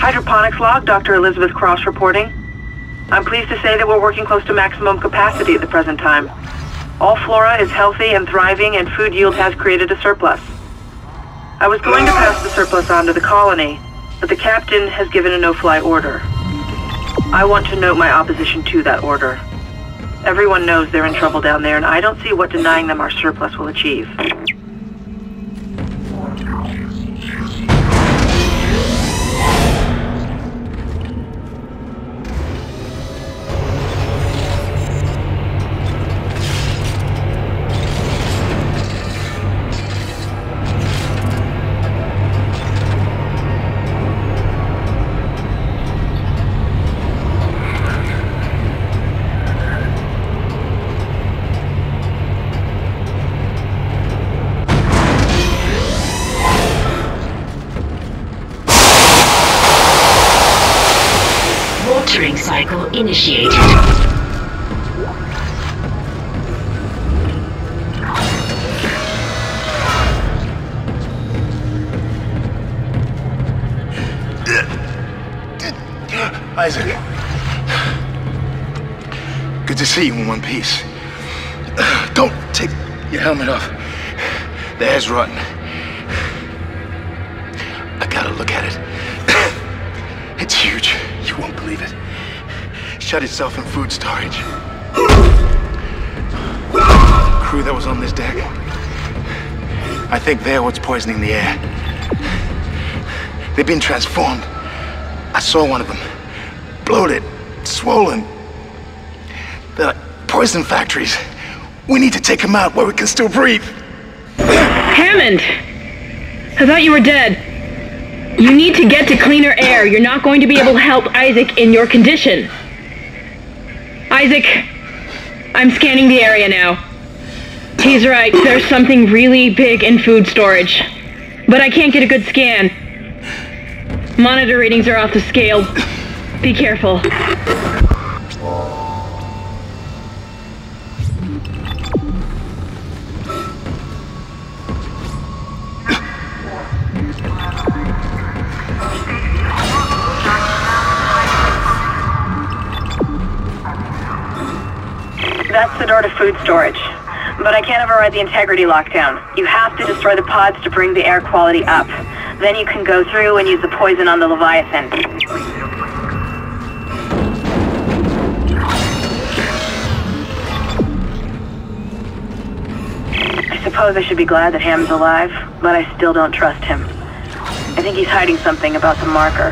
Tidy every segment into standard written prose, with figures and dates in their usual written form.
Hydroponics log, Dr. Elizabeth Cross reporting. I'm pleased to say that we're working close to maximum capacity at the present time. All flora is healthy and thriving, and food yield has created a surplus. I was going to pass the surplus on to the colony, but the captain has given a no-fly order. I want to note my opposition to that order. Everyone knows they're in trouble down there, and I don't see what denying them our surplus will achieve. Cycle initiated. Isaac. Good to see you in one piece. Don't take your helmet off. The air's rotten. I gotta look at it. It's huge. You won't believe it. Shut itself in food storage. The crew that was on this deck, I think they're what's poisoning the air. They've been transformed. I saw one of them. Bloated, swollen. They're like poison factories. We need to take them out where we can still breathe. Hammond! I thought you were dead. You need to get to cleaner air. You're not going to be able to help Isaac in your condition. Isaac, I'm scanning the area now. He's right, there's something really big in food storage. But I can't get a good scan. Monitor readings are off the scale. Be careful. That's the door to food storage. But I can't override the integrity lockdown. You have to destroy the pods to bring the air quality up. Then you can go through and use the poison on the Leviathan. I suppose I should be glad that Ham's alive, but I still don't trust him. I think he's hiding something about the marker.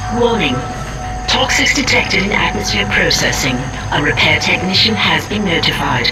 Warning. Toxics detected in atmosphere processing. A repair technician has been notified.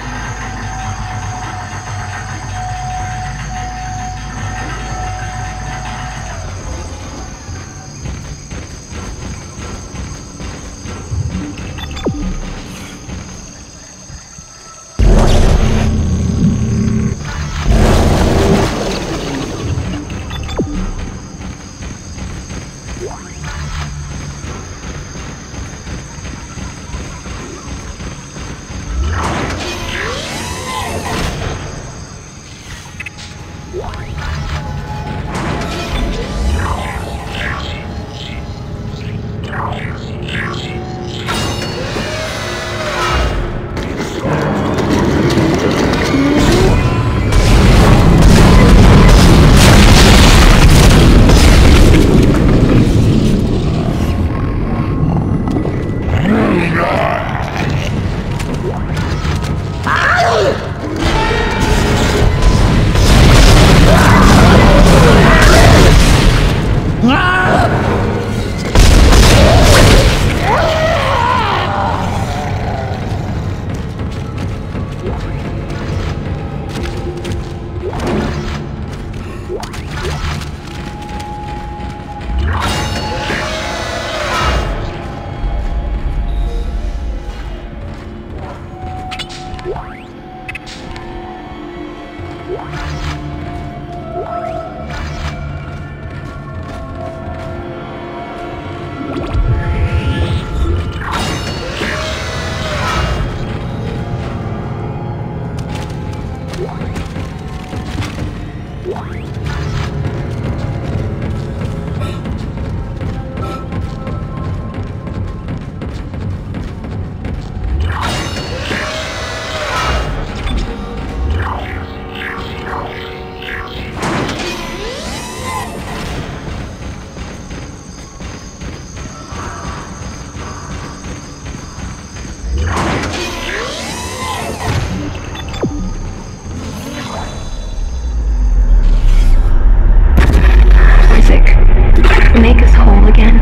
Make us whole again.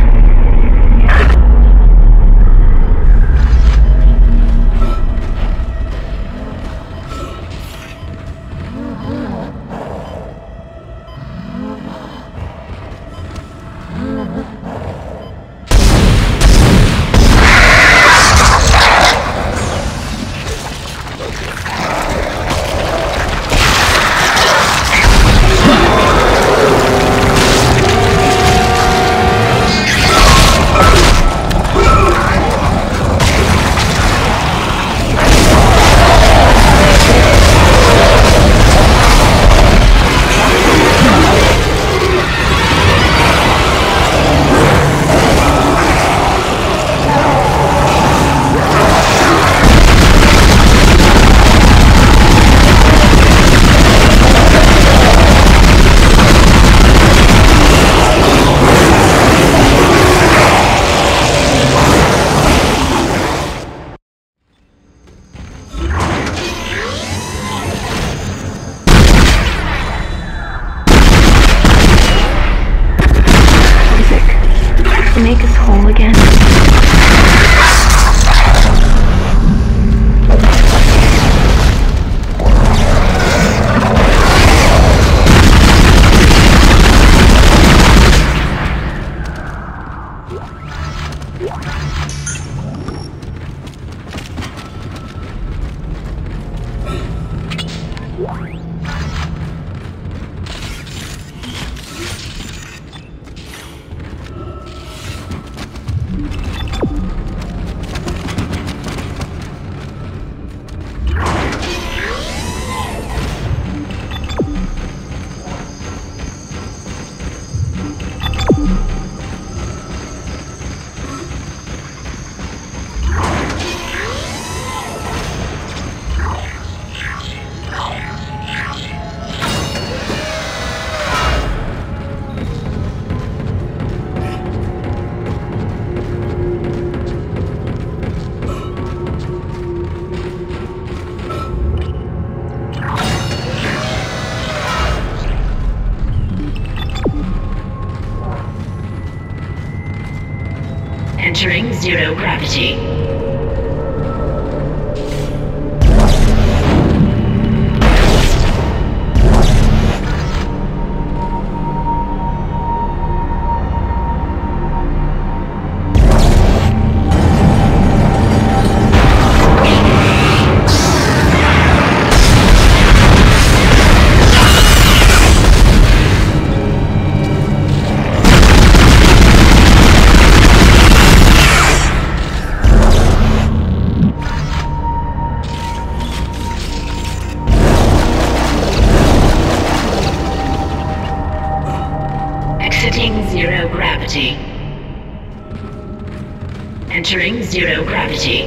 Make us whole again. Entering zero gravity. Exiting zero gravity. Entering zero gravity.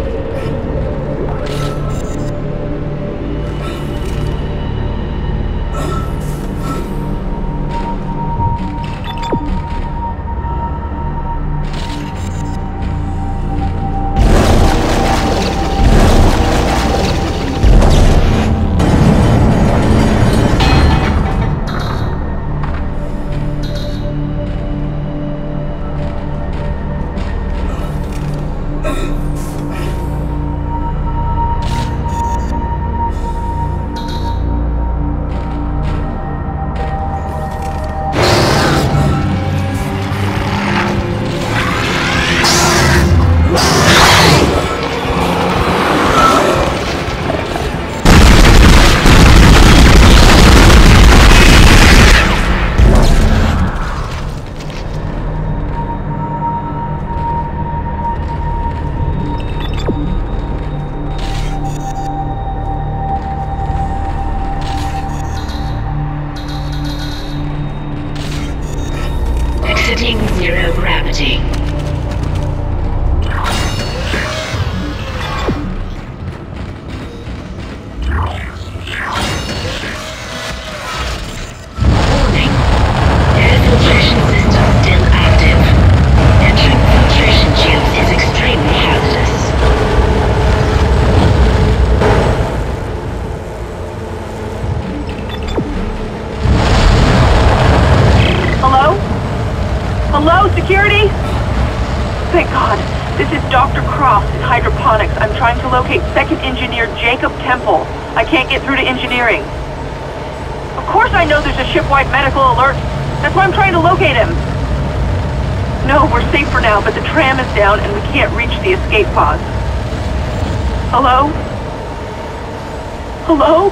Exiting zero gravity. Warning. Air filtration system still active. Entering filtration tubes is extremely hazardous. Hello? Hello, security? Thank God. This is Dr. Cross in hydroponics. I'm trying to locate second engineer Jacob Temple. I can't get through to engineering. Of course I know there's a ship-wide medical alert. That's why I'm trying to locate him. No, we're safe for now, but the tram is down and we can't reach the escape pods. Hello? Hello?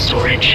storage.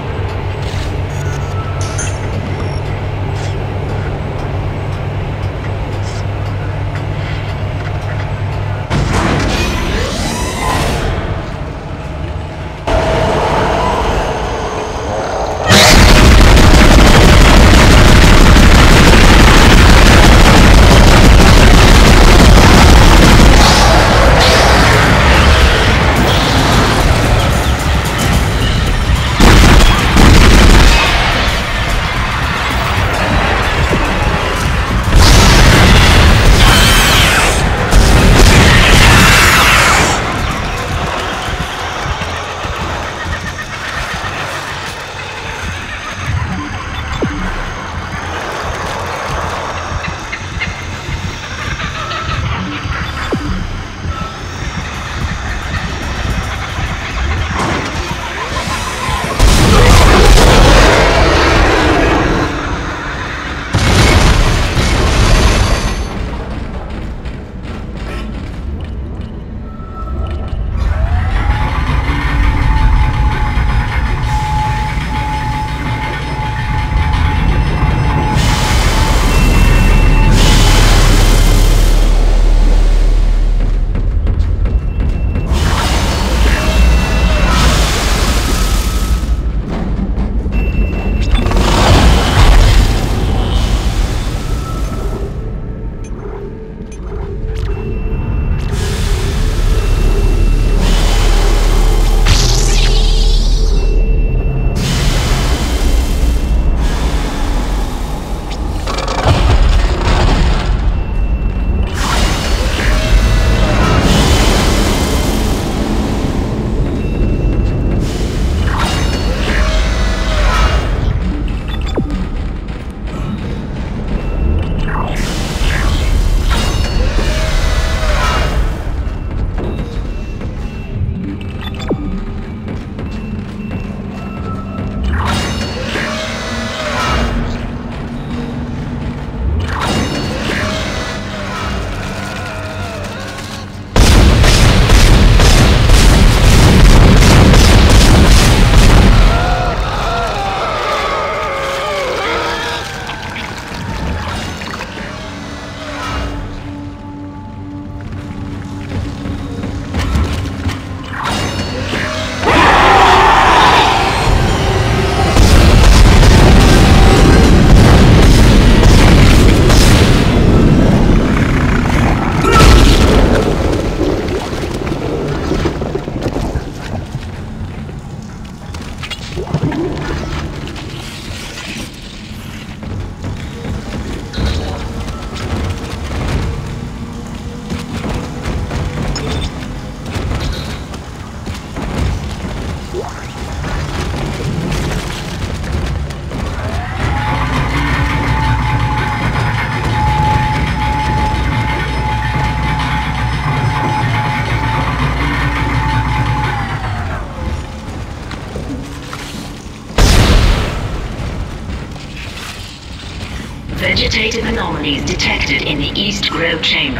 Vegetative anomalies detected in the East Grove chamber.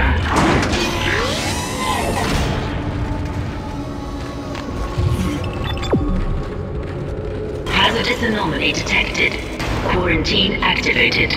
Hazardous anomaly detected. Quarantine activated.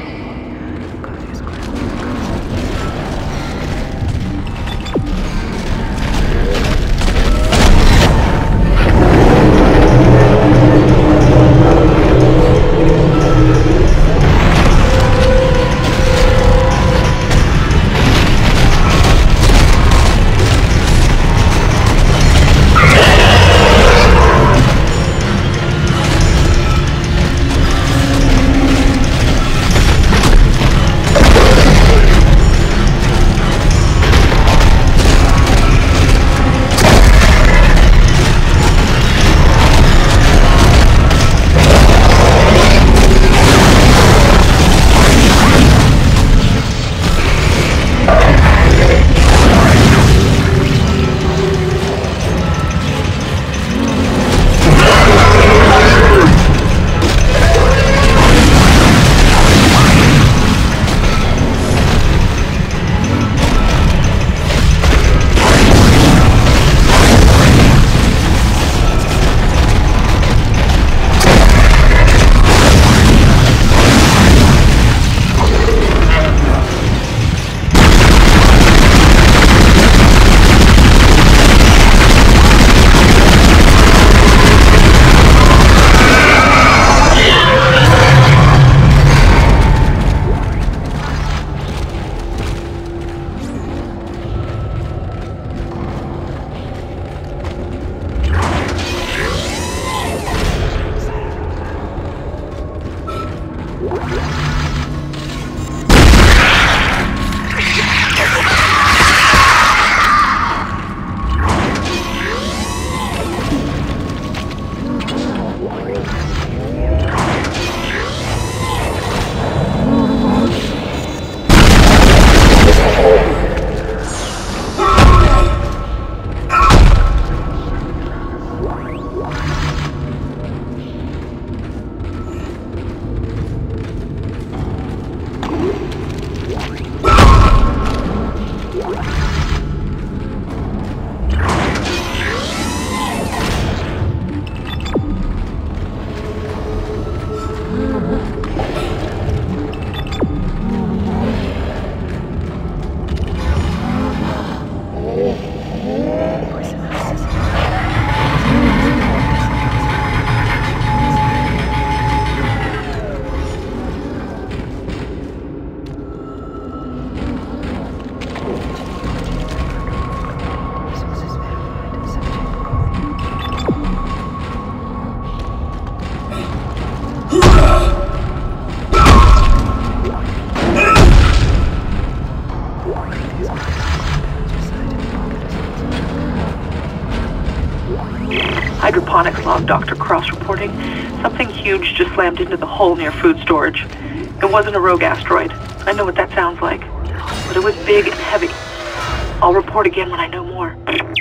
Dr. Cross reporting. Something huge just slammed into the hull near food storage. It wasn't a rogue asteroid. I know what that sounds like. But it was big and heavy. I'll report again when I know more.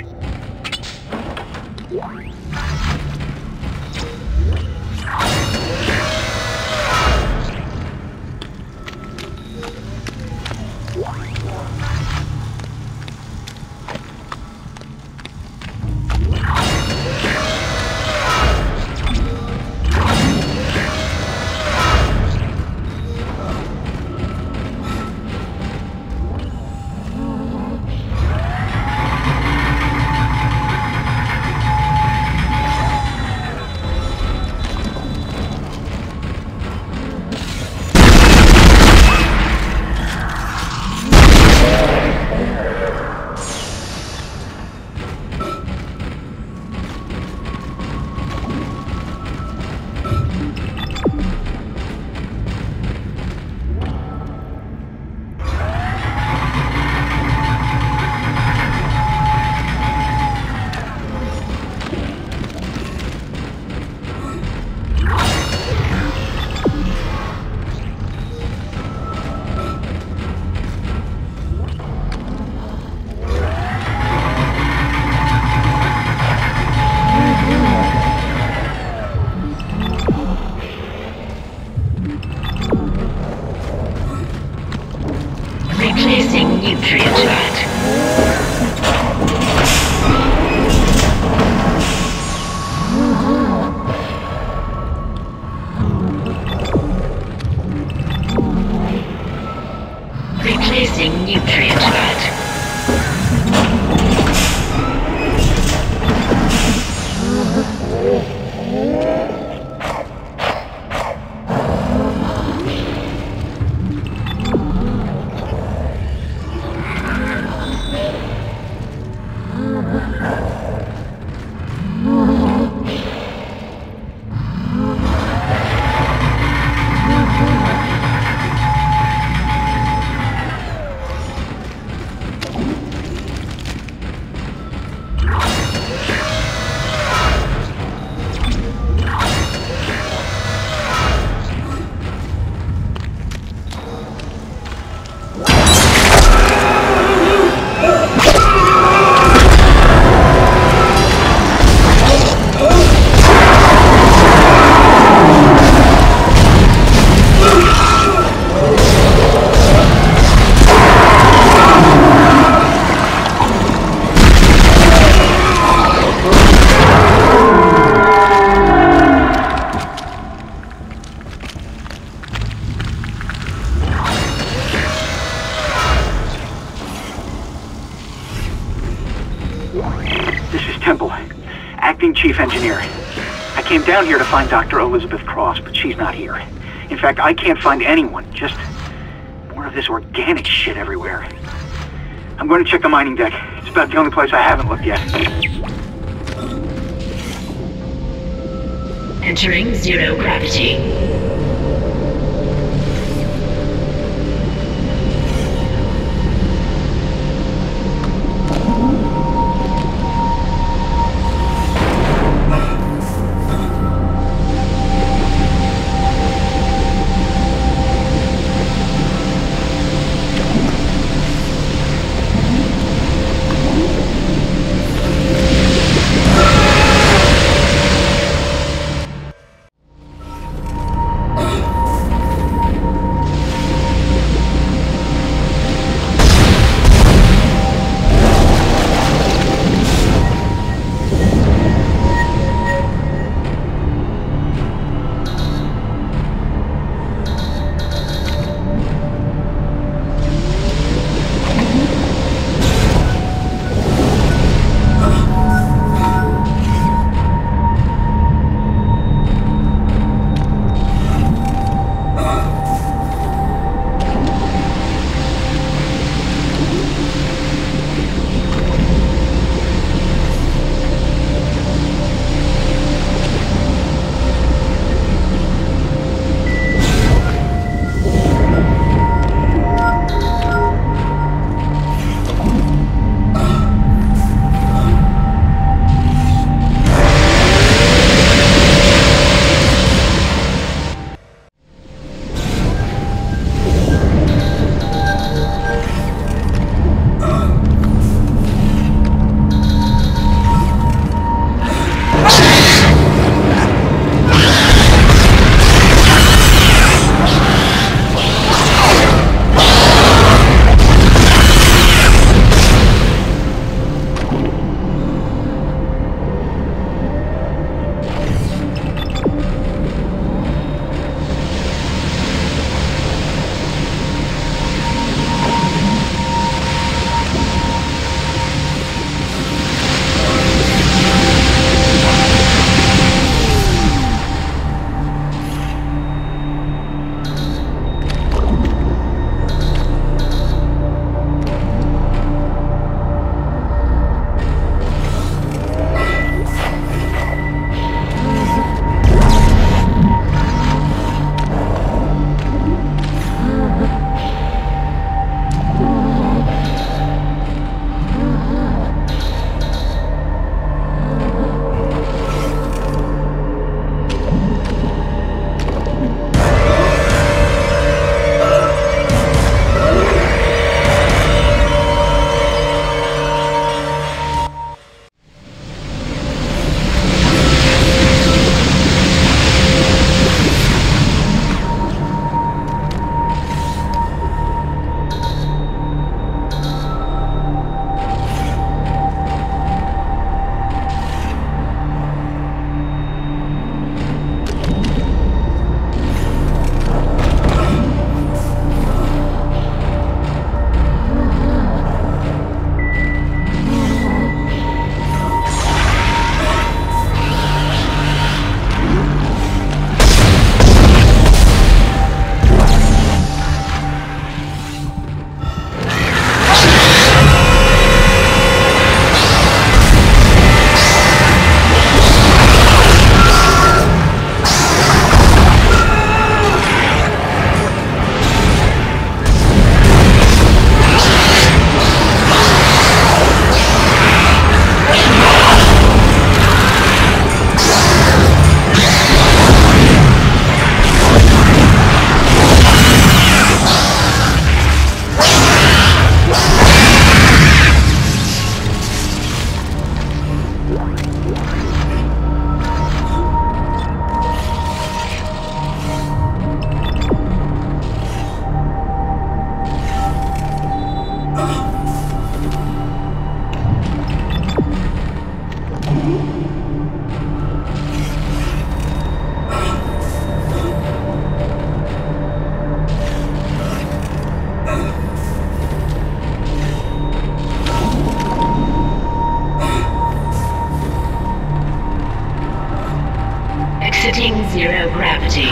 Replacing nutrient vat. Replacing nutrient vat. Chief Engineer. I came down here to find Dr. Elizabeth Cross, but she's not here. In fact, I can't find anyone. Just more of this organic shit everywhere. I'm going to check the mining deck. It's about the only place I haven't looked yet. Entering zero gravity. zero gravity.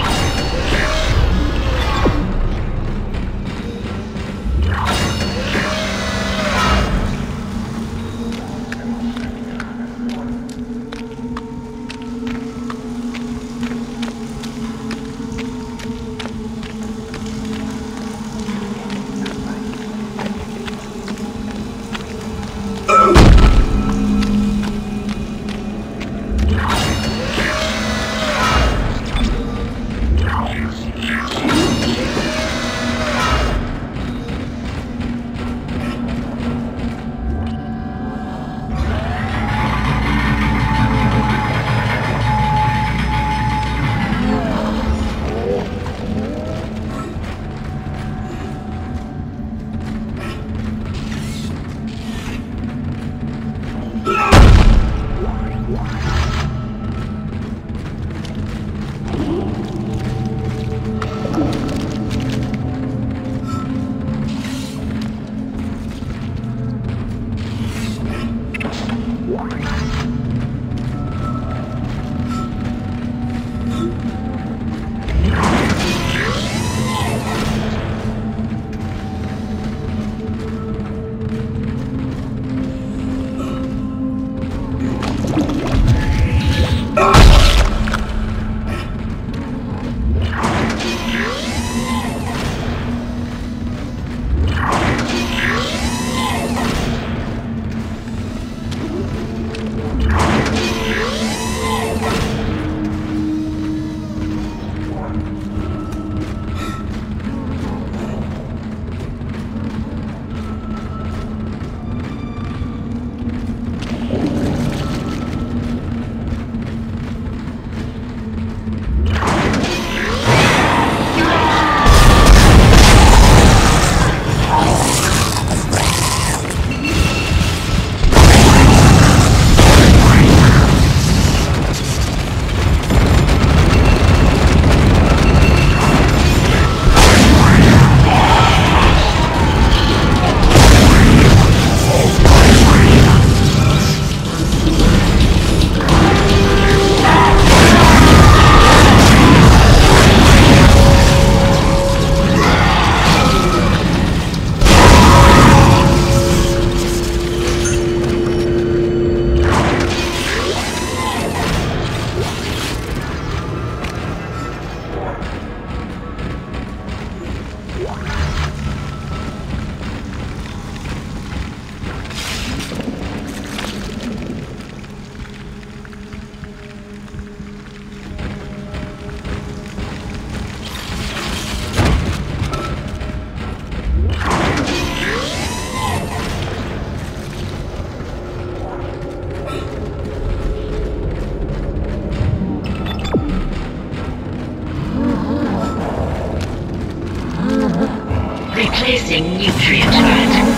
Replacing nutrient vat.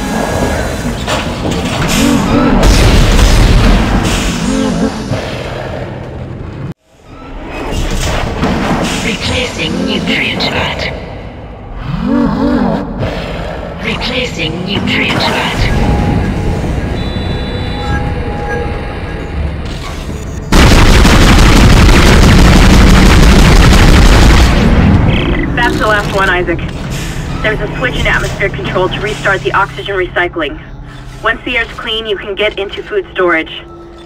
Replacing nutrient vat. Replacing nutrient vat. That's the last one, Isaac. There's a switch in atmosphere control to restart the oxygen recycling. Once the air's clean, you can get into food storage.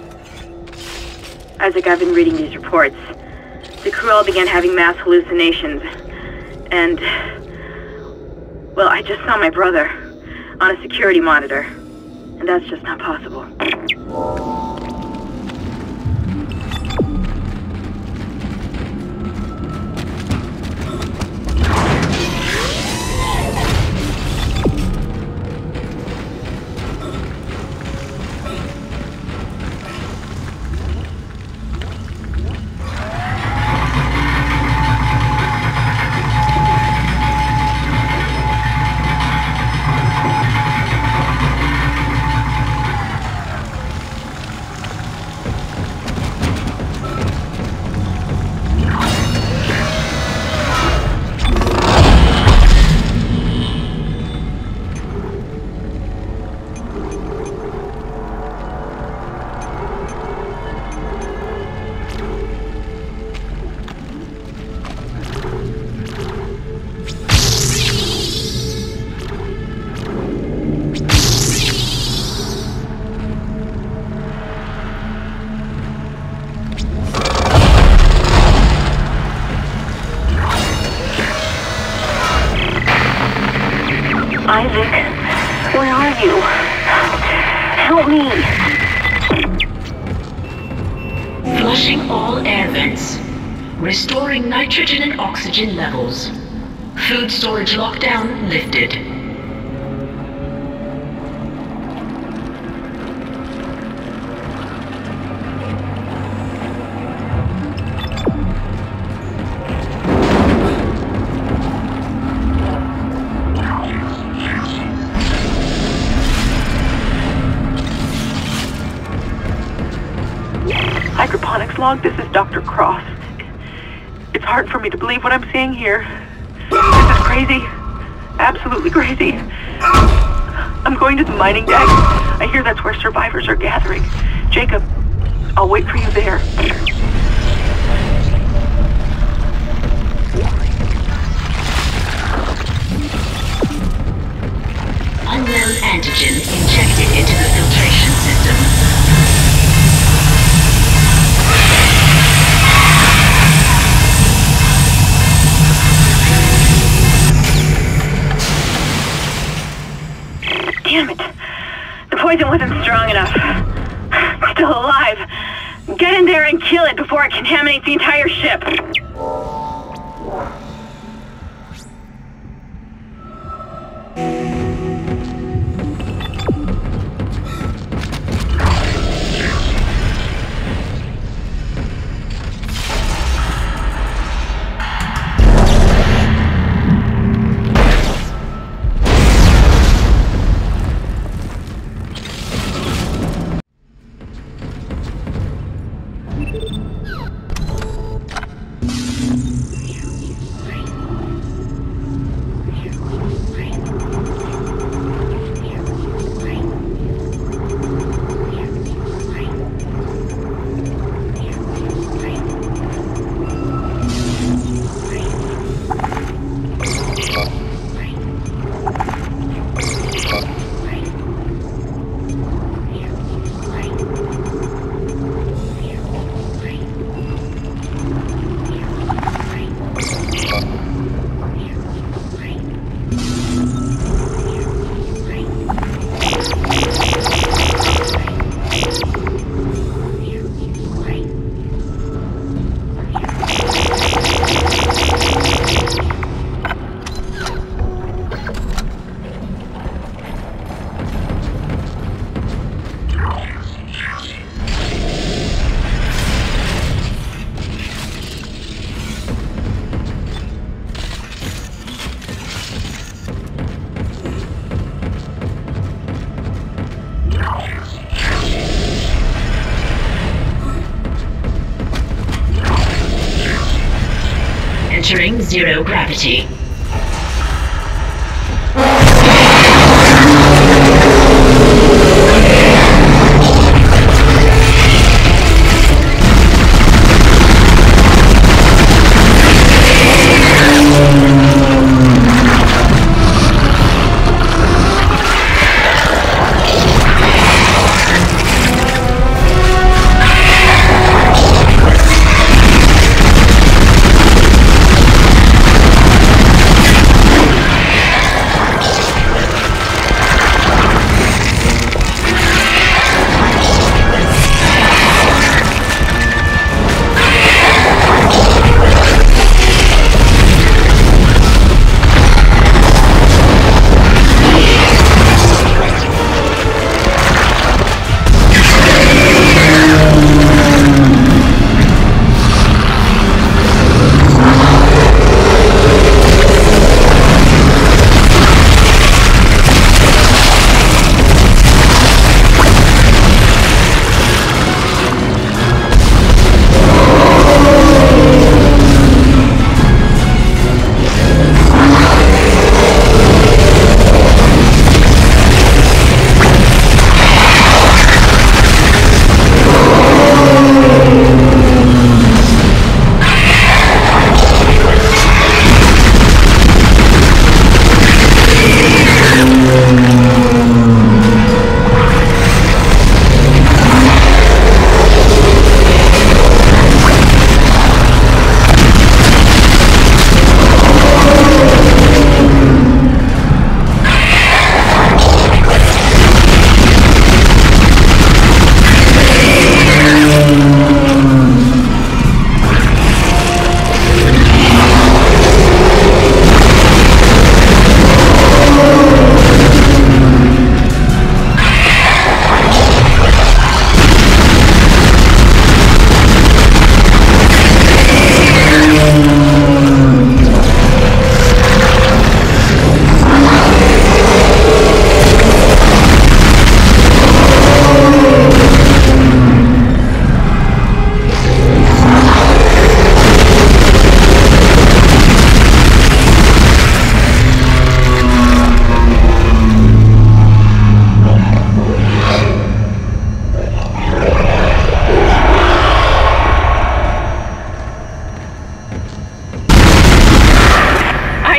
Isaac, I've been reading these reports. The crew all began having mass hallucinations. And... well, I just saw my brother on a security monitor. And that's just not possible. Isaac, where are you? Help me! Flushing all air vents. Restoring nitrogen and oxygen levels. Food storage lockdown lifted. Hydroponics log, this is Dr. Cross. It's hard for me to believe what I'm seeing here. This is crazy. Absolutely crazy. I'm going to the mining deck. I hear that's where survivors are gathering. Jacob, I'll wait for you there. Unknown antigen injected into the filtration system. Damn it. The poison wasn't strong enough. It's still alive. Get in there and kill it before it contaminates the entire ship. Entering zero gravity.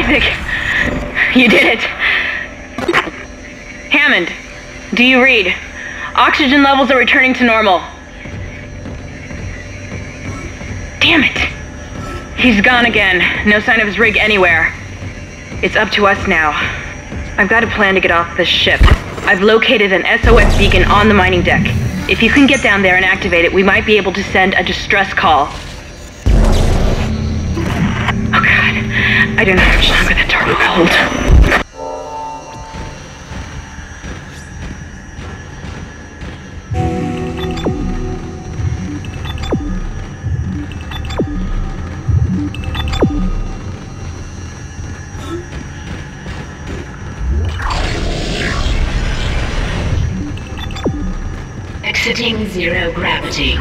Isaac! You did it! Hammond, do you read? Oxygen levels are returning to normal. Damn it! He's gone again. No sign of his rig anywhere. It's up to us now. I've got a plan to get off this ship. I've located an SOS beacon on the mining deck. If you can get down there and activate it, we might be able to send a distress call. Oh god, I don't know how much longer the turbo will hold. Exiting zero gravity.